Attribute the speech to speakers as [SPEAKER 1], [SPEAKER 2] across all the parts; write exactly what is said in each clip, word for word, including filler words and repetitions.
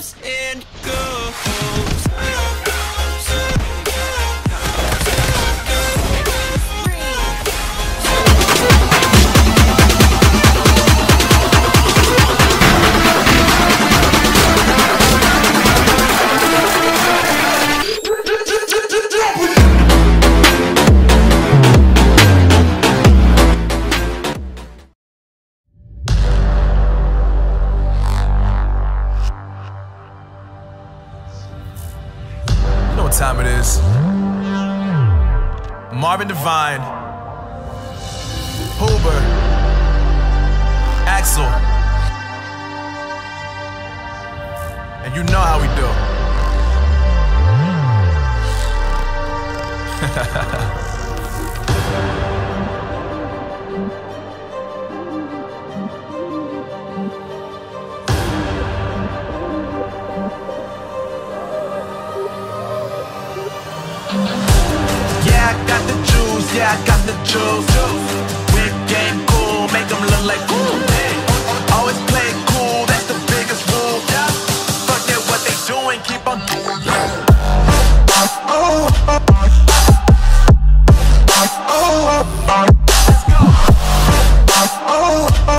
[SPEAKER 1] comes and goes.
[SPEAKER 2] Time it is. Marvin Devine, Huber, Axel, and you know how we do.
[SPEAKER 3] Yeah, I got the juice, yeah, I got the juice. Whip game cool, make them look like cool. Always play it cool, that's the biggest rule. Fuck it, what they doing, keep on doing it. Oh, oh, oh, let's go. Oh, oh,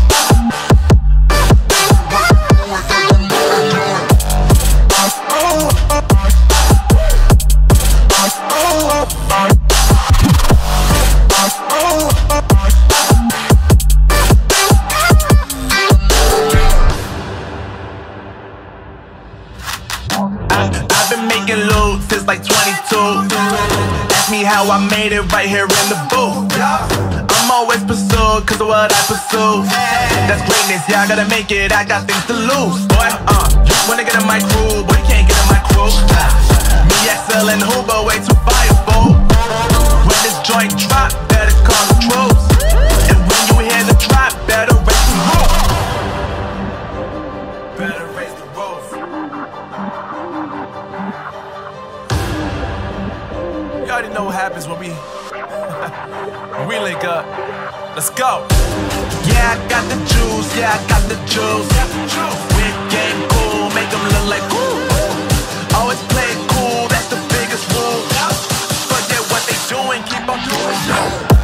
[SPEAKER 3] I've been making loot since like twenty-two. Ask me how I made it right here in the booth. I'm always pursued cause of what I pursue. That's greatness, yeah, I gotta make it, I got things to lose. Boy, uh, wanna get in my crew, boy, you can't get in my crew. Me, Axel, and Huber, way too firefull. When this joint drop, better call the troops. And when you hear the drop, better raise the roof. Better raise the roof.
[SPEAKER 2] You already know what happens when we when we link up. Let's go.
[SPEAKER 3] Yeah, I got the juice, yeah, I got the juice. Whip game cool, make them look like cool. Always play it cool, that's the biggest rule. Forget what they doing, keep on doing it.